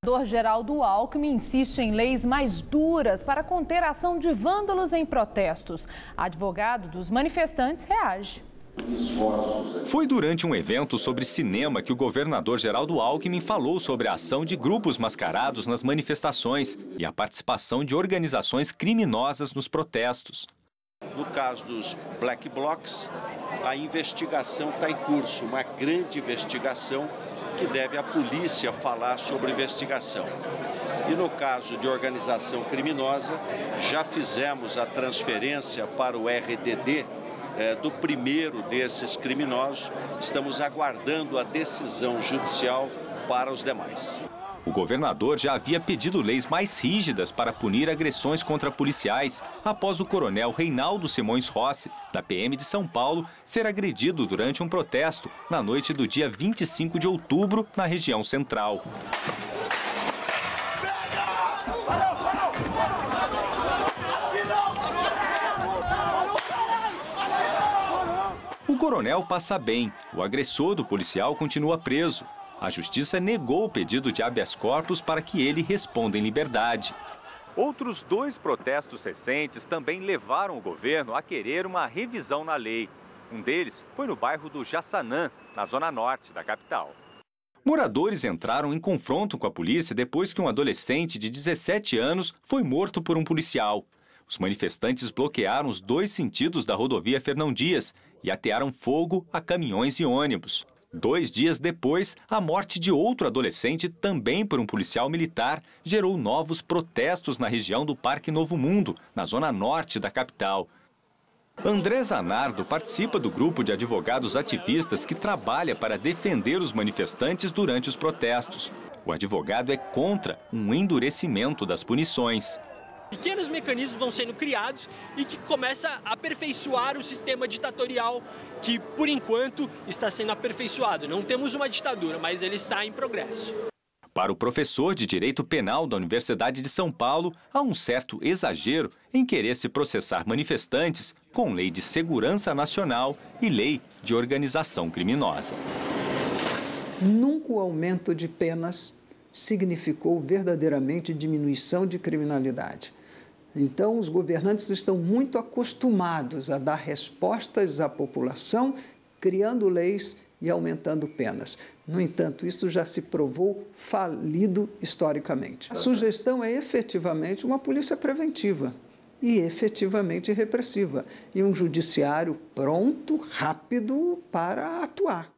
O governador Geraldo Alckmin insiste em leis mais duras para conter a ação de vândalos em protestos. Advogado dos manifestantes reage. Foi durante um evento sobre cinema que o governador Geraldo Alckmin falou sobre a ação de grupos mascarados nas manifestações e a participação de organizações criminosas nos protestos. No caso dos Black Blocs, a investigação está em curso, uma grande investigação que deve a polícia falar sobre a investigação. E no caso de organização criminosa, já fizemos a transferência para o RDD do primeiro desses criminosos. Estamos aguardando a decisão judicial para os demais. O governador já havia pedido leis mais rígidas para punir agressões contra policiais após o coronel Reinaldo Simões Rossi, da PM de São Paulo, ser agredido durante um protesto na noite do dia 25 de outubro, na região central. O coronel passa bem. O agressor do policial continua preso. A justiça negou o pedido de habeas corpus para que ele responda em liberdade. Outros 2 protestos recentes também levaram o governo a querer uma revisão na lei. Um deles foi no bairro do Jaçanã, na zona norte da capital. Moradores entraram em confronto com a polícia depois que um adolescente de 17 anos foi morto por um policial. Os manifestantes bloquearam os 2 sentidos da rodovia Fernão Dias e atearam fogo a caminhões e ônibus. 2 dias depois, a morte de outro adolescente, também por um policial militar, gerou novos protestos na região do Parque Novo Mundo, na zona norte da capital. André Zanardo participa do grupo de advogados ativistas que trabalha para defender os manifestantes durante os protestos. O advogado é contra um endurecimento das punições. Pequenos mecanismos vão sendo criados e que começa a aperfeiçoar o sistema ditatorial que, por enquanto, está sendo aperfeiçoado. Não temos uma ditadura, mas ele está em progresso. Para o professor de Direito Penal da Universidade de São Paulo, há um certo exagero em querer se processar manifestantes com lei de segurança nacional e lei de organização criminosa. Nunca o aumento de penas significou verdadeiramente diminuição de criminalidade. Então, os governantes estão muito acostumados a dar respostas à população, criando leis e aumentando penas. No entanto, isso já se provou falido historicamente. A sugestão é efetivamente uma polícia preventiva e efetivamente repressiva, e um judiciário pronto, rápido para atuar.